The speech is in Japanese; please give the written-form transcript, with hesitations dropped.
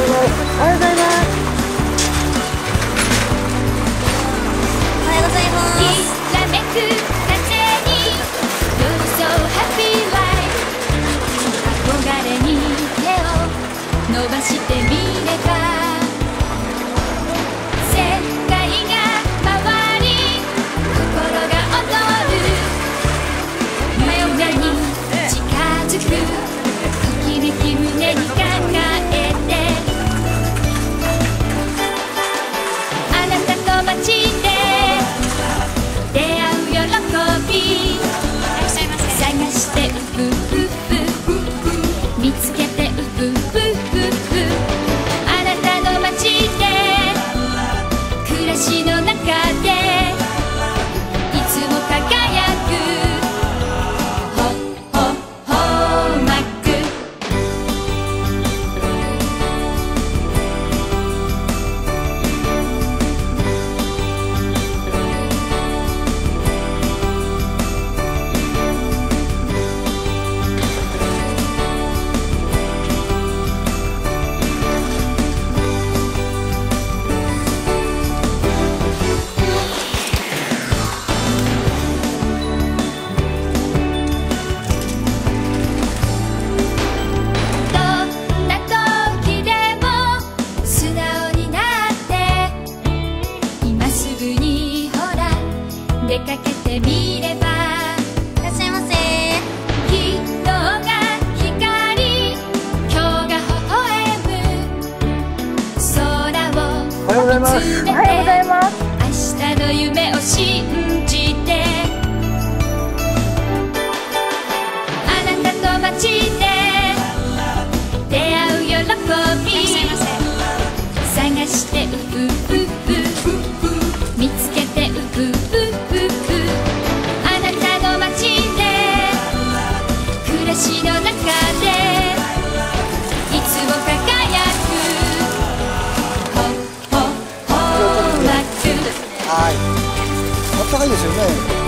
伸ばしてみれば世界が回り心が躍る夢に近づくときめき胸に抱えてあなたと街で出会う喜び探してうふふふ見つけてうふふあなたの街で暮らしの中でいつも輝くホーマック出かけてみればいらっしゃいませ昨日が光今日が微笑む空をおはようございます。 おはようございます。明日の夢を信じてあなたと街で出会う喜び探してうふふふ見つけてうふふあなたの街で暮らしの中でいつも輝くホーマックはい。あったかいですよね。